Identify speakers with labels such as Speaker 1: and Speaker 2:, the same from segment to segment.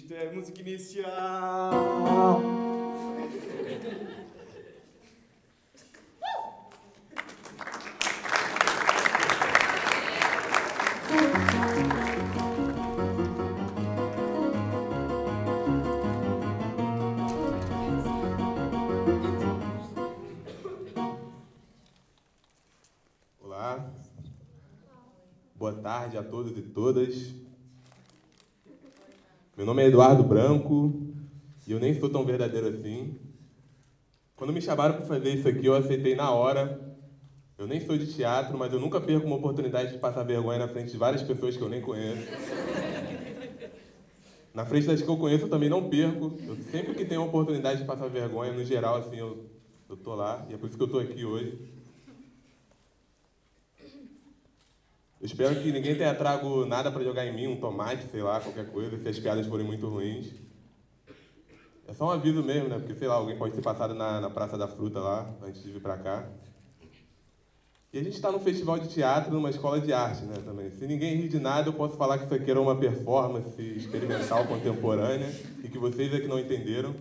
Speaker 1: Isto é a música inicial.
Speaker 2: Olá, boa tarde a todos e todas. Meu nome é Eduardo Branco e eu nem sou tão verdadeiro assim. Quando me chamaram para fazer isso aqui, eu aceitei na hora. Eu nem sou de teatro, mas eu nunca perco uma oportunidade de passar vergonha na frente de várias pessoas que eu nem conheço. Na frente das que eu conheço, eu também não perco. Eu sempre que tenho a oportunidade de passar vergonha, no geral, assim, eu tô lá. E é por isso que eu tô aqui hoje. Eu espero que ninguém tenha trago nada para jogar em mim, um tomate, sei lá, qualquer coisa, se as piadas forem muito ruins. É só um aviso mesmo, né? Porque, sei lá, alguém pode ter passado na Praça da Fruta lá, antes de vir para cá. E a gente está num festival de teatro, numa escola de arte, né, também. Se ninguém rir de nada, eu posso falar que isso aqui era uma performance experimental contemporânea e que vocês é que não entenderam.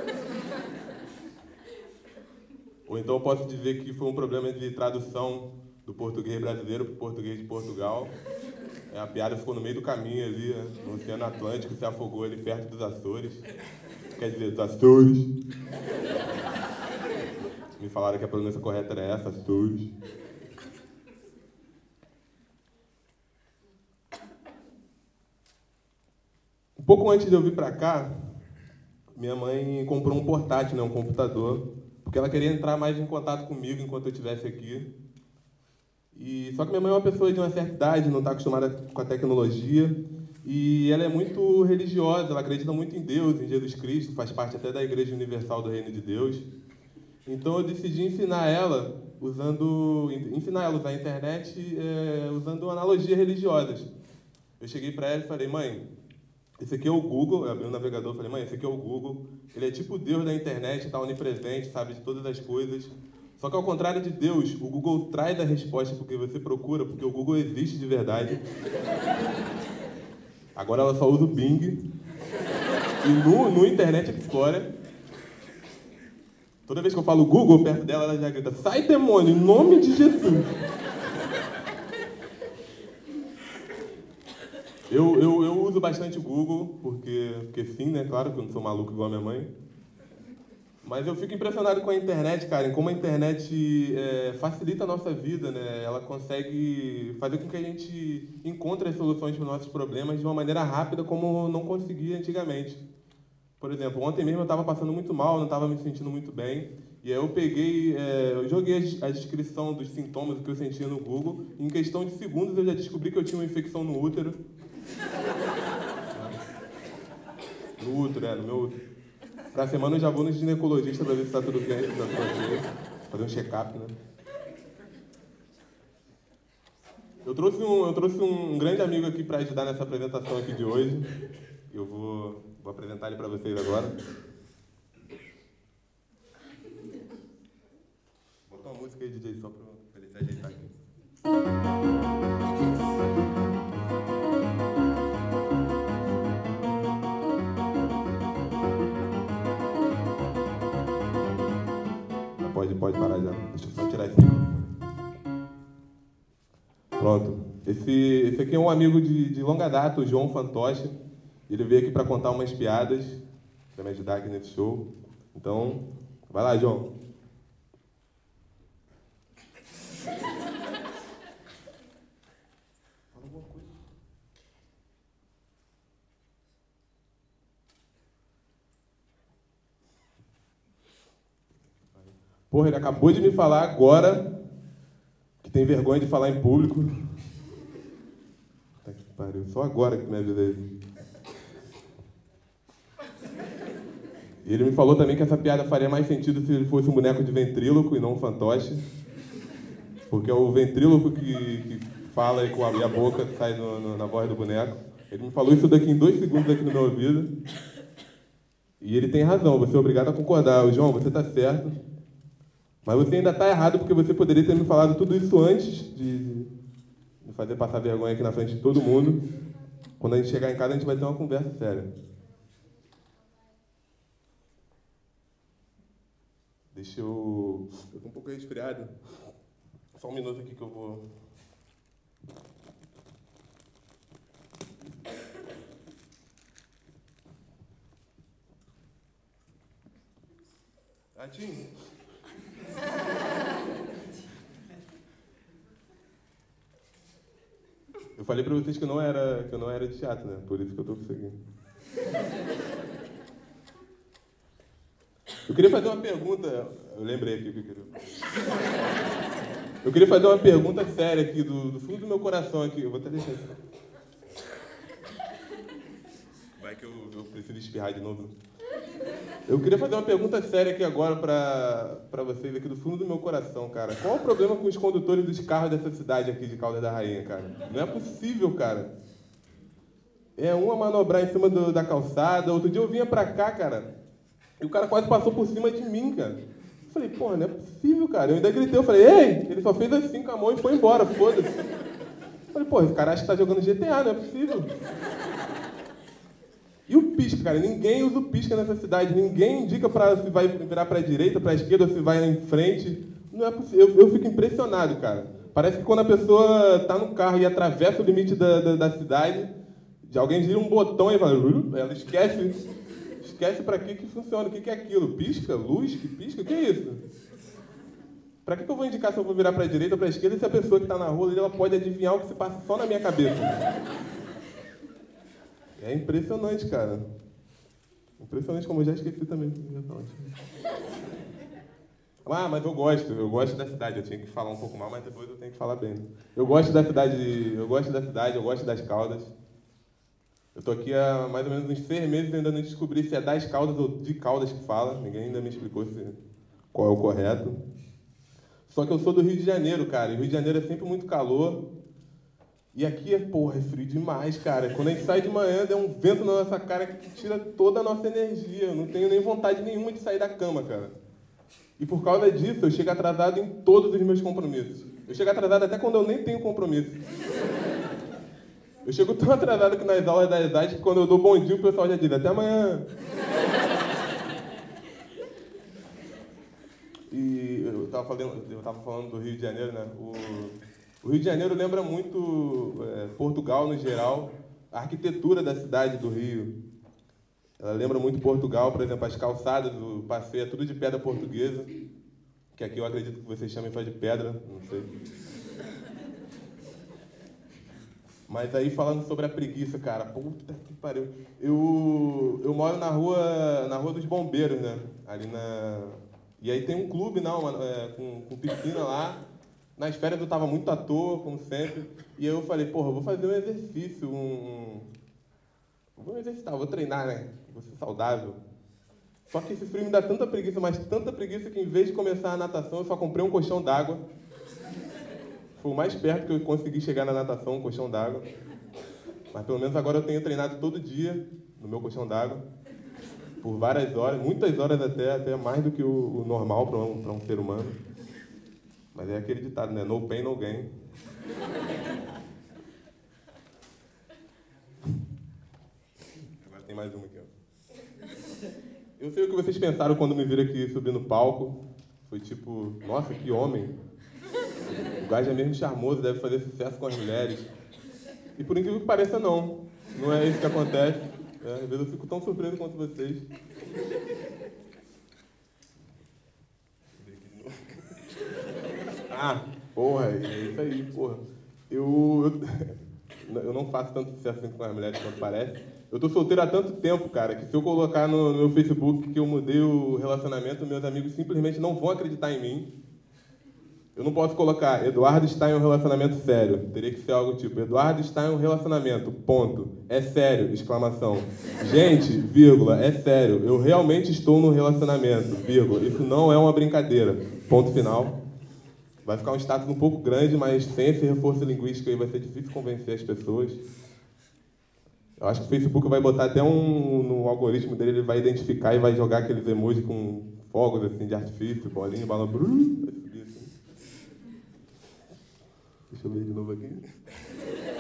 Speaker 2: Ou então eu posso dizer que foi um problema de tradução do português brasileiro para o português de Portugal. A piada ficou no meio do caminho ali, né, no Oceano Atlântico, se afogou ali perto dos Açores. Quer dizer, dos Açores. Me falaram que a pronúncia correta era essa, Açores. Um pouco antes de eu vir para cá, minha mãe comprou um portátil, né, um computador, porque ela queria entrar mais em contato comigo enquanto eu estivesse aqui. Só que minha mãe é uma pessoa de uma certa idade, não está acostumada com a tecnologia, e ela é muito religiosa, ela acredita muito em Deus, em Jesus Cristo, faz parte até da Igreja Universal do Reino de Deus. Então eu decidi ensinar ela a usar a internet usando analogias religiosas. Eu cheguei para ela e falei, mãe, esse aqui é o Google, eu abri o navegador e falei, mãe, esse aqui é o Google, ele é tipo Deus da internet, está onipresente, sabe de todas as coisas. Só que ao contrário de Deus, o Google traz a resposta porque você procura, porque o Google existe de verdade. Agora ela só usa o Bing. E no Internet Explorer, toda vez que eu falo Google perto dela, ela já grita, sai demônio, em nome de Jesus. Eu uso bastante o Google, porque sim, né? Claro que eu não sou maluco igual a minha mãe. Mas eu fico impressionado com a internet, cara, em como a internet facilita a nossa vida, né? Ela consegue fazer com que a gente encontre as soluções para os nossos problemas de uma maneira rápida, como não conseguia antigamente. Por exemplo, ontem mesmo eu estava passando muito mal, não estava me sentindo muito bem, e aí eu joguei a descrição dos sintomas que eu sentia no Google, e em questão de segundos eu já descobri que eu tinha uma infecção no útero. No útero, no meu útero. Pra semana eu já vou no ginecologista pra ver se tá tudo bem, fazer um check-up, né? Eu trouxe um grande amigo aqui para ajudar nessa apresentação aqui de hoje. Eu vou apresentar ele para vocês agora. Bota uma música aí, DJ, só para ele se ajeitar aqui. Pode parar já. Deixa eu só tirar esse microfone. Pronto. Esse aqui é um amigo de longa data, o João Fantoche. Ele veio aqui para contar umas piadas, para me ajudar aqui nesse show. Então, vai lá, João. Fala alguma coisa. Porra, ele acabou de me falar agora que tem vergonha de falar em público. Puta que pariu, só agora que me avisei. E ele me falou também que essa piada faria mais sentido se ele fosse um boneco de ventríloco e não um fantoche. Porque é o ventríloco que fala e a boca sai na voz do boneco. Ele me falou isso daqui em 2 segundos aqui no meu ouvido. E ele tem razão, você é obrigado a concordar. João, você está certo. Mas você ainda está errado, porque você poderia ter me falado tudo isso antes de fazer passar vergonha aqui na frente de todo mundo. Quando a gente chegar em casa, a gente vai ter uma conversa séria. Deixa eu... Eu tô um pouco resfriado. Só um minuto aqui que eu vou... Tim. Eu falei pra vocês que eu não era de teatro, né? Por isso que eu tô conseguindo. Eu queria fazer uma pergunta... Eu lembrei aqui o que eu queria. Eu queria fazer uma pergunta séria aqui, do fundo do meu coração aqui. Eu vou até deixar isso. Vai que eu preciso espirrar de novo. Eu queria fazer uma pergunta séria aqui agora pra vocês aqui do fundo do meu coração, cara. Qual o problema com os condutores dos carros dessa cidade aqui de Caldas da Rainha, cara? Não é possível, cara. É um a manobrar em cima da calçada. Outro dia eu vinha pra cá, cara, e o cara quase passou por cima de mim, cara. Eu falei, porra, não é possível, cara. Eu ainda gritei, eu falei, ei! Ele só fez assim com a mão e foi embora, foda-se. Eu falei, porra, esse cara acha que tá jogando GTA, não é possível. E o pisca, cara? Ninguém usa o pisca nessa cidade. Ninguém indica se vai virar pra direita, pra esquerda, ou se vai em frente. Não é possível. Eu fico impressionado, cara. Parece que quando a pessoa tá no carro e atravessa o limite da cidade, alguém gira um botão e vai... Ela esquece pra que funciona. O que é aquilo? Pisca? Luz que pisca? O que é isso? Pra que eu vou indicar se eu vou virar pra direita ou pra esquerda se a pessoa que tá na rua ela pode adivinhar o que se passa só na minha cabeça? É impressionante, cara. Impressionante, como eu já esqueci também. Ah, mas eu gosto da cidade. Eu tinha que falar um pouco mal, mas depois eu tenho que falar bem. Eu gosto da cidade, eu gosto das Caldas. Eu tô aqui há mais ou menos uns 6 meses e ainda não descobri se é das Caldas ou de Caldas que fala. Ninguém ainda me explicou qual é o correto. Só que eu sou do Rio de Janeiro, cara. E o Rio de Janeiro é sempre muito calor. E aqui é frio demais, cara. Quando a gente sai de manhã, dá um vento na nossa cara que tira toda a nossa energia. Eu não tenho nem vontade nenhuma de sair da cama, cara. E por causa disso, eu chego atrasado em todos os meus compromissos. Eu chego atrasado até quando eu nem tenho compromisso. Eu chego tão atrasado que nas aulas das artes, que quando eu dou bom dia, o pessoal já diz, até amanhã. E eu tava falando do Rio de Janeiro, né? O Rio de Janeiro lembra muito Portugal, no geral. A arquitetura da cidade do Rio. Ela lembra muito Portugal, por exemplo, as calçadas do passeio é tudo de pedra portuguesa. Que aqui eu acredito que vocês chamem só de pedra, não sei. Mas aí falando sobre a preguiça, cara, puta que pariu. Eu moro na rua dos Bombeiros, né? E aí tem um clube, não, com piscina lá. Nas férias eu tava muito à toa, como sempre. E aí eu falei, porra, eu vou fazer um exercício, vou exercitar, vou treinar, né? Vou ser saudável. Só que esse frio me dá tanta preguiça, mas tanta preguiça que em vez de começar a natação, eu só comprei um colchão d'água. Foi o mais perto que eu consegui chegar na natação, um colchão d'água. Mas pelo menos agora eu tenho treinado todo dia no meu colchão d'água. Por várias horas, muitas horas até mais do que o normal para um ser humano. Mas é aquele ditado, né? No pain, no gain. Agora tem mais uma aqui, ó. Eu sei o que vocês pensaram quando me viram aqui subir no palco. Foi tipo, nossa, que homem. O gajo é mesmo charmoso, deve fazer sucesso com as mulheres. E por incrível que pareça, não. Não é isso que acontece. Às vezes eu fico tão surpreso quanto vocês. Ah, porra, é isso aí, porra. Eu não faço tanto sucesso assim com as mulheres quanto parece. Eu tô solteiro há tanto tempo, cara, que se eu colocar no meu Facebook que eu mudei o relacionamento, meus amigos simplesmente não vão acreditar em mim. Eu não posso colocar, Eduardo está em um relacionamento sério. Teria que ser algo tipo, Eduardo está em um relacionamento, ponto. É sério, exclamação. Gente, vírgula, é sério, eu realmente estou num relacionamento, vírgula. Isso não é uma brincadeira, ponto final. Vai ficar um status um pouco grande, mas sem esse reforço linguístico aí vai ser difícil convencer as pessoas. Eu acho que o Facebook vai botar até no algoritmo dele, ele vai identificar e vai jogar aqueles emojis com fogos assim, de artifício, bolinha, bala... Vai subir assim. Deixa eu ver de novo aqui.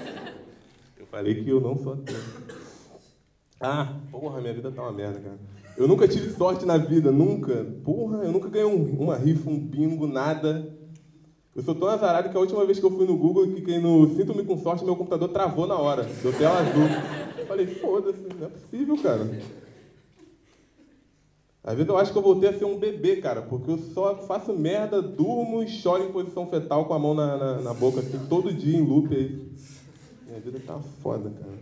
Speaker 2: Eu falei que eu não sou ateu. Ah, porra, minha vida tá uma merda, cara. Eu nunca tive sorte na vida, nunca. Porra, eu nunca ganhei uma rifa, um bingo, nada. Eu sou tão azarado que a última vez que eu fui no Google e cliquei no Sinto-me com sorte, meu computador travou na hora. Deu tela azul. Eu falei, foda-se, não é possível, cara. Às vezes eu acho que eu voltei a ser um bebê, cara, porque eu só faço merda, durmo e choro em posição fetal com a mão na boca, assim, todo dia em loop aí. Minha vida tá foda, cara.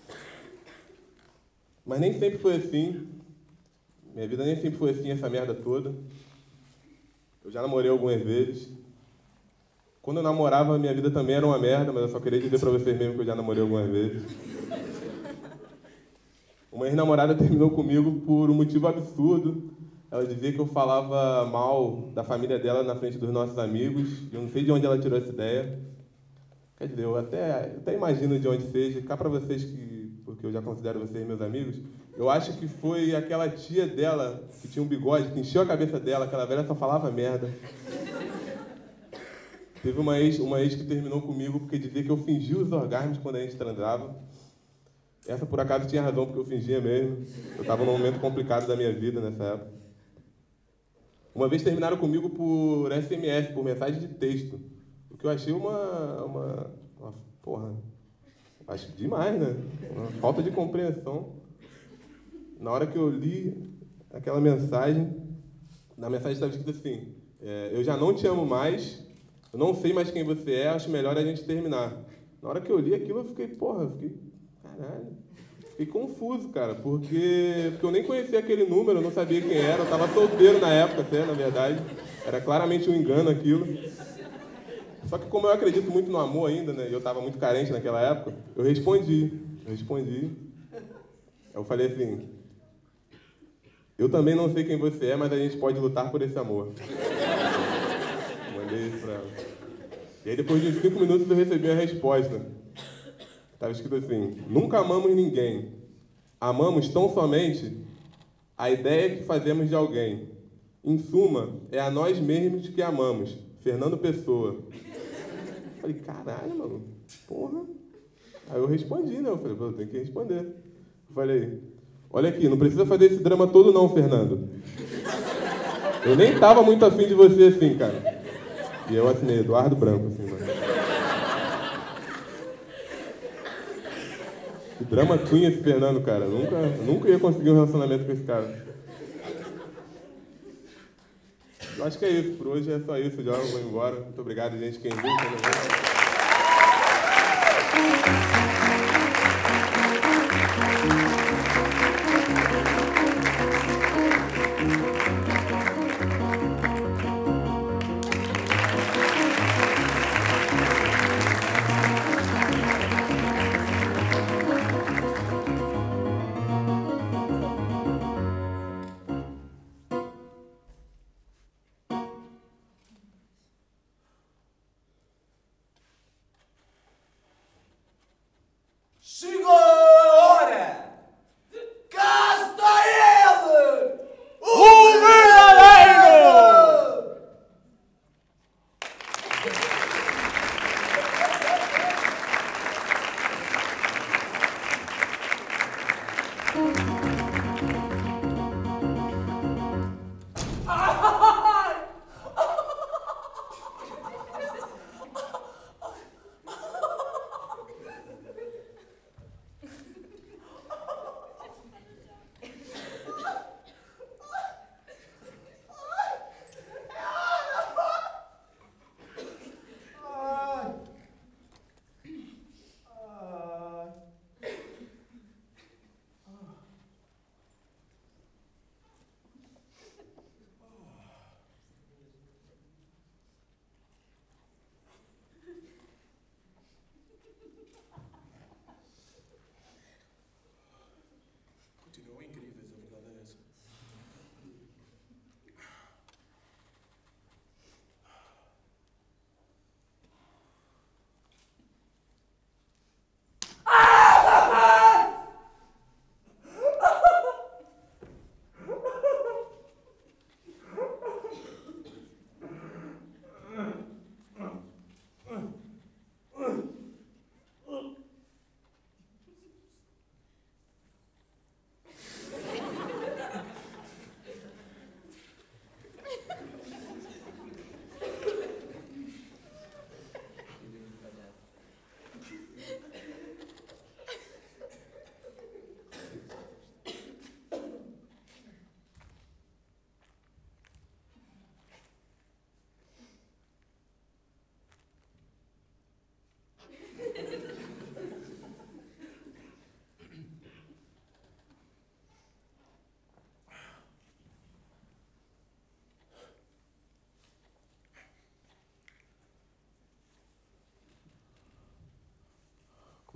Speaker 2: Mas nem sempre foi assim. Minha vida nem sempre foi assim, essa merda toda. Eu já namorei algumas vezes. Quando eu namorava, minha vida também era uma merda, mas eu só queria dizer pra vocês mesmo que eu já namorei algumas vezes. Uma ex-namorada terminou comigo por um motivo absurdo. Ela dizia que eu falava mal da família dela na frente dos nossos amigos. E eu não sei de onde ela tirou essa ideia. Quer dizer, eu até imagino de onde seja. Cá pra vocês, porque eu já considero vocês meus amigos, eu acho que foi aquela tia dela, que tinha um bigode, que encheu a cabeça dela, aquela velha só falava merda. Teve uma ex que terminou comigo porque dizia que eu fingia os orgasmos quando a gente transava. Essa, por acaso, tinha razão, porque eu fingia mesmo. Eu estava num momento complicado da minha vida nessa época. Uma vez terminaram comigo por SMS, por mensagem de texto. O que eu achei uma porra, acho demais, né? Uma falta de compreensão. Na hora que eu li aquela mensagem, na mensagem estava escrito assim, eu já não te amo mais, eu não sei mais quem você é, acho melhor a gente terminar. Na hora que eu li aquilo, eu fiquei, caralho. Fiquei confuso, cara, porque eu nem conhecia aquele número, eu não sabia quem era, eu estava solteiro na época até, na verdade. Era claramente um engano aquilo. Só que como eu acredito muito no amor ainda, né, e eu estava muito carente naquela época, eu respondi. Eu falei assim, eu também não sei quem você é, mas a gente pode lutar por esse amor. Mandei isso pra ela. E aí depois de 5 minutos eu recebi a resposta. Estava escrito assim, nunca amamos ninguém. Amamos tão somente a ideia que fazemos de alguém. Em suma, é a nós mesmos que amamos. Fernando Pessoa. Eu falei, caralho, mano, porra. Aí eu respondi, né? Eu falei, eu tenho que responder. Eu falei, olha aqui, não precisa fazer esse drama todo não, Fernando. Eu nem tava muito afim de você assim, cara. E eu assinei, Eduardo Branco, assim, mano. Que drama queen esse Fernando, cara. Eu nunca ia conseguir um relacionamento com esse cara. Eu acho que é isso. Por hoje é só isso. Já vou embora. Muito obrigado, gente. Quem viu,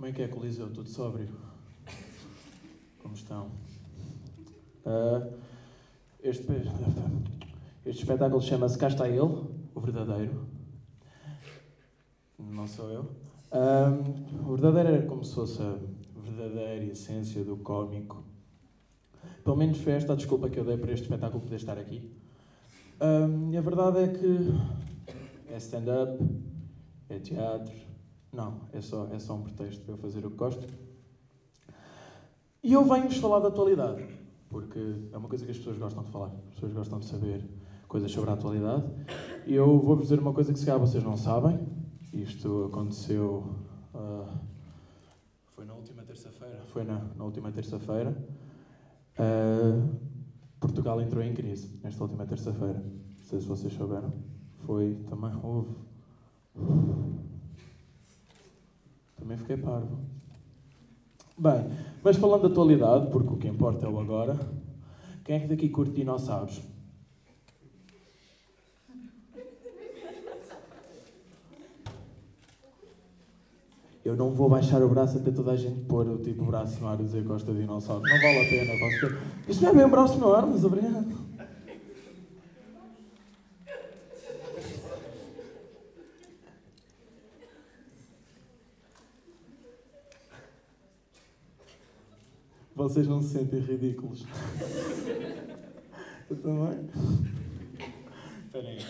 Speaker 3: Como é que é, Coliseu? Tudo sóbrio? Como estão? Este espetáculo chama-se Cá Está Ele, o verdadeiro. Não sou eu. O verdadeiro era como se fosse a verdadeira essência do cómico. Pelo menos foi esta a desculpa que eu dei para este espetáculo poder estar aqui. E a verdade é que é stand-up, é teatro. Não, é só um pretexto para eu fazer o que gosto. E eu venho-vos falar da atualidade, porque é uma coisa que as pessoas gostam de falar. As pessoas gostam de saber coisas sobre a atualidade. E eu vou-vos dizer uma coisa que se calhar vocês não sabem. Isto aconteceu... foi na última terça-feira. Foi na última terça-feira. Portugal entrou em crise nesta última terça-feira. Não sei se vocês souberam. Foi também... Também fiquei parvo. Bem, mas falando de atualidade, porque o que importa é o agora, quem é que daqui curte dinossauros? Eu não vou baixar o braço até toda a gente pôr o tipo braço no ar e dizer que gosta de dinossauros. Não vale a pena. Isto não é bem um braço no ar, mas obrigado. Vocês não se sentem ridículos? Eu também. Espera aí.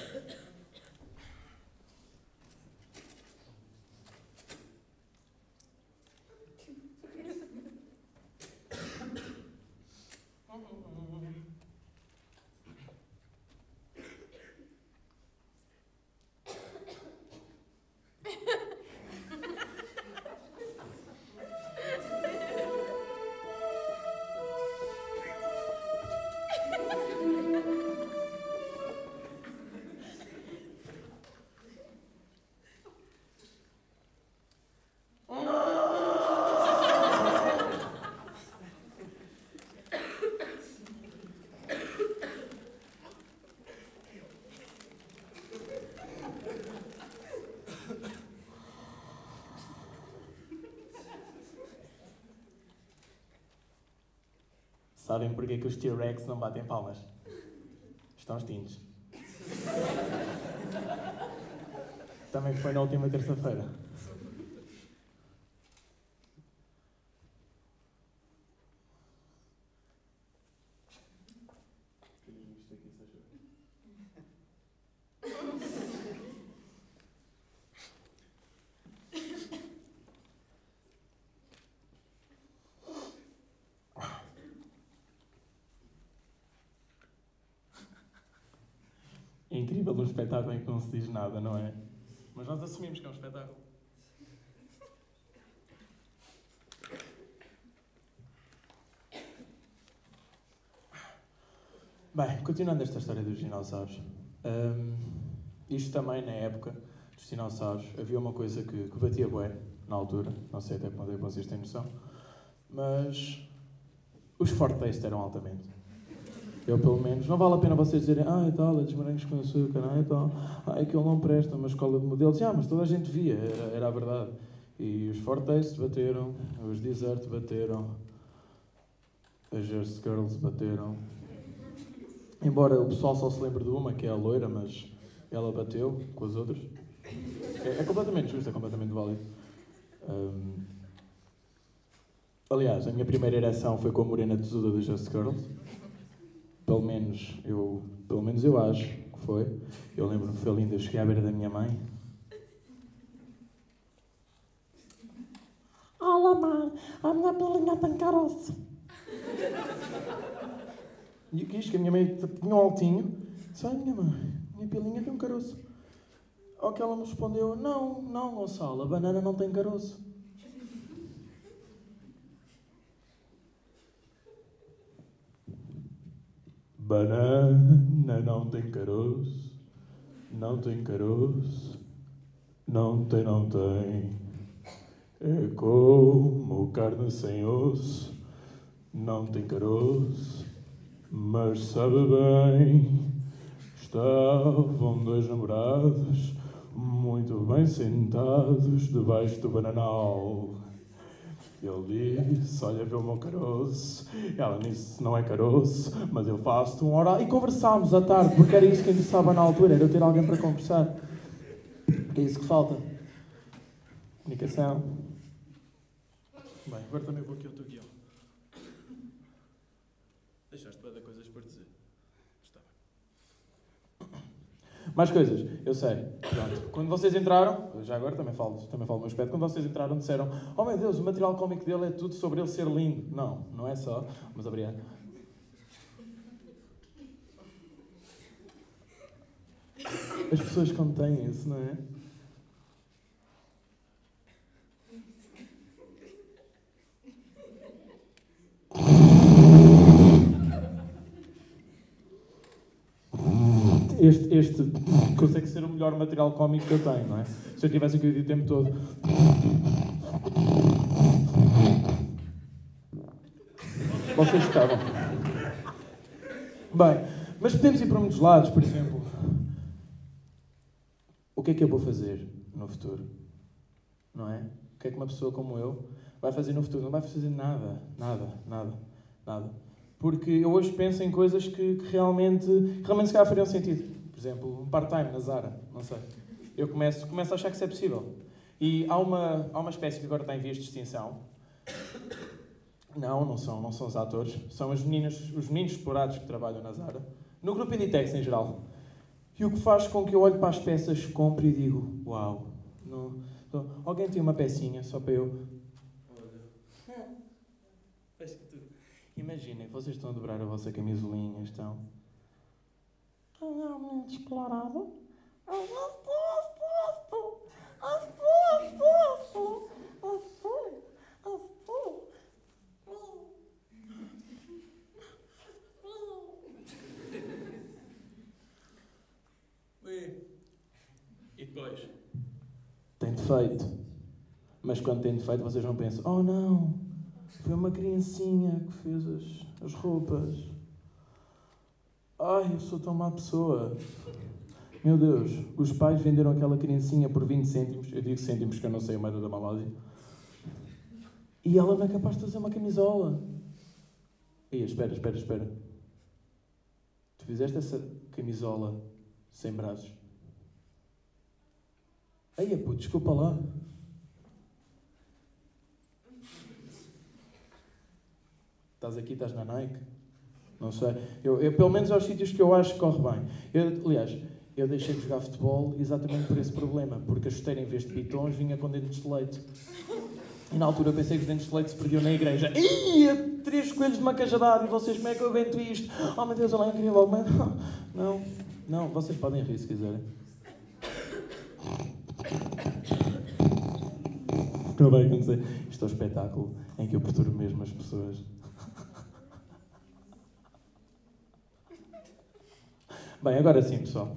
Speaker 3: Sabem porque é que os T-Rex não batem palmas? Estão extintos. Também foi na última terça-feira. É incrível um espetáculo em que não se diz nada, não é? Mas nós assumimos que é um espetáculo. Bem, continuando esta história dos dinossauros. Isto também, na época dos dinossauros, havia uma coisa que batia bué na altura. Não sei até quando é que vocês têm noção. Mas os Fortaste eram altamente. Eu, pelo menos, não vale a pena vocês dizerem e tal, é dos morangos com açúcar, e tal, aquilo não presta, uma escola de modelos. Mas toda a gente via, era a verdade. E os Fortaste bateram, os Desert bateram, as Jersey Girls bateram. Embora o pessoal só se lembre de uma, que é a loira, mas ela bateu com as outras. É completamente justo, é completamente válido. Aliás, a minha primeira ereção foi com a morena tesuda das Jersey Girls. Pelo menos eu acho que foi. Eu lembro-me que foi linda. Eu cheguei à beira da minha mãe. Olá, mãe. A minha pilinha tem caroço. E o que é isto? Que a minha mãe tinha um altinho. Disse, minha pilinha tem um caroço. Ao que ela me respondeu, não, Gonçalo, a banana não tem caroço. Banana não tem caroço, não tem caroço, não tem. É como carne sem osso, não tem caroço, mas sabe bem. Estavam dois namorados, muito bem sentados, debaixo do bananal. ele disse, olha, vê o meu caroço. Ela disse, não é caroço, mas eu faço-te um oral. E conversámos à tarde, porque era isso que interessava na altura, era eu ter alguém para conversar. Porque é isso que falta. Comunicação. Bem, agora também vou aqui ao teu guião. Deixaste para dar coisas para dizer. Está bem. Mais coisas, eu sei. Pronto. Quando vocês entraram, já agora também falo do meu aspecto, quando vocês entraram disseram, oh meu Deus, o material cómico dele é tudo sobre ele ser lindo. Não, não é só, mas obrigado. As pessoas contêm isso, não é? Este consegue ser o melhor material cómico que eu tenho, não é? Se eu tivesse aqui o tempo todo. Vocês estavam. Bem, mas podemos ir para muitos lados, por exemplo. O que é que eu vou fazer no futuro? Não é? O que é que uma pessoa como eu vai fazer no futuro? Não vai fazer nada. Porque eu hoje penso em coisas que realmente se calhar fariam sentido. Por exemplo, um part-time na Zara, não sei. Eu começo a achar que isso é possível. E há uma espécie que agora está em vias de extinção. Não são os atores. São os meninos explorados que trabalham na Zara. No grupo Inditex, em geral. E o que faz com que eu olhe para as peças, compre e digo, uau, alguém tem uma pecinha só para eu... Imaginem que vocês estão a dobrar a vossa camisolinha, estão... realmente explorado. E depois? Tem defeito. Mas quando tem defeito vocês não pensam, oh não, foi uma criancinha que fez as roupas. Ai, eu sou tão má pessoa. Meu Deus, os pais venderam aquela criancinha por 20 cêntimos. Eu digo cêntimos porque eu não sei a moeda da Malásia. E ela não é capaz de fazer uma camisola. Ei, espera. Tu fizeste essa camisola sem braços? Ei, puto, desculpa lá. Estás aqui, estás na Nike? Não sei. Eu pelo menos aos sítios que eu acho que corre bem. Eu deixei de jogar futebol exatamente por esse problema. Porque a chuteira, em vez de pitons, vinha com dentes de leite. E na altura eu pensei que os dentes de leite se perdiam na igreja. Ih, 3 coelhos de uma cajadada e vocês, como é que eu aguento isto? Oh meu Deus, olha lá, incrível. Não, vocês podem rir se quiserem. Não vai acontecer. Isto é um espetáculo em que eu perturbo mesmo as pessoas. Bem, agora sim, pessoal.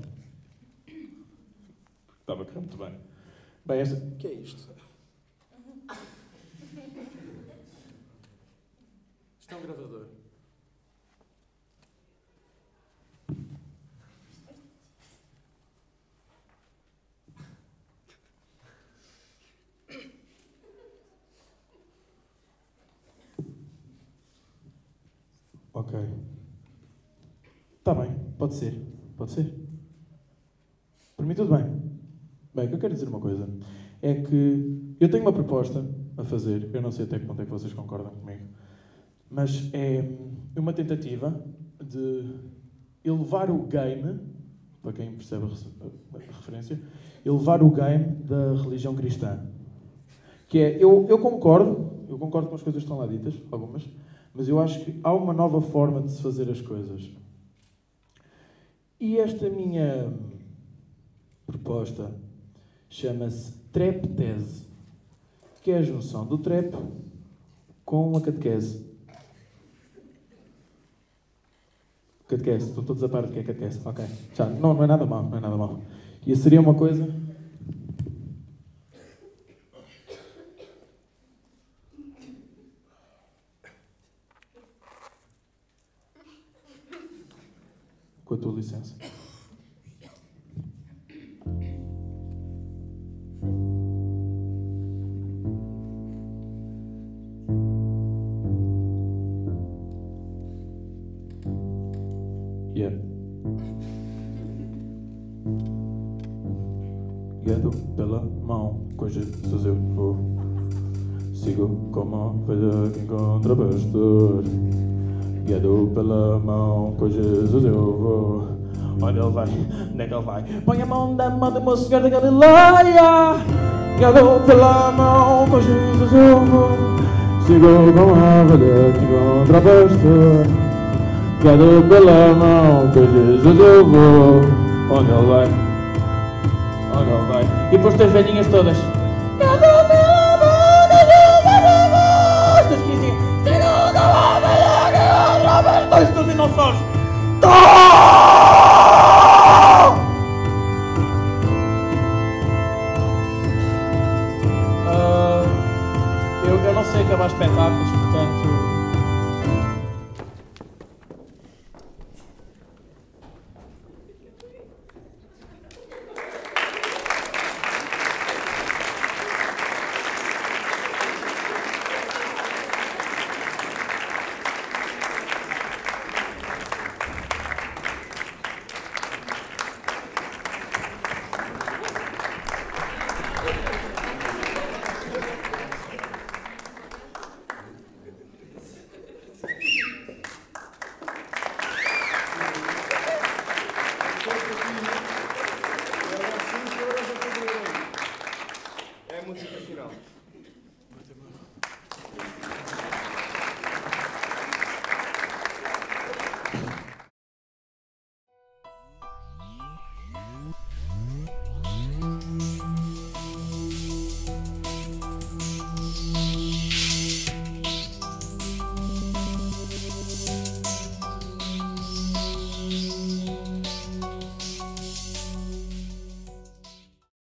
Speaker 3: Estava a correr muito bem. Bem, o que é isto? Isto é um gravador. Ok. Está bem, pode ser. Para mim tudo bem. Bem, o que eu quero dizer uma coisa é que eu tenho uma proposta a fazer, eu não sei até que ponto é que vocês concordam comigo, mas é uma tentativa de elevar o game, para quem percebe a referência, elevar o game da religião cristã. Que é, eu concordo com as coisas que estão lá ditas, algumas, mas eu acho que há uma nova forma de se fazer as coisas. E esta minha proposta chama-se trap-tese, que é a junção do trap com a catequese. Catequese, estão todos a par do que é catequese. Ok, já, não é nada mal. E seria uma coisa... Com a tua licença. guiado pela mão, com Jesus eu vou. Sigo como a ovelha que encontra pastor. Guiado pela mão, com Jesus eu vou. Onde ele vai, onde é que ele vai? Põe a mão da mão do moço esquerda da Galileia. Guiado pela mão, com Jesus eu vou. Sigo como a ovelha que encontra pastor. Guiado pela mão, com Jesus eu vou. Onde ele vai? Onde ele vai? E depois as velhinhas todas. Guiado pela mão, com Jesus eu vou. Estas 15. Sigo como a ovelha que encontra pastor. Estou os dinossauros. Eu não sei acabar espetáculos, portanto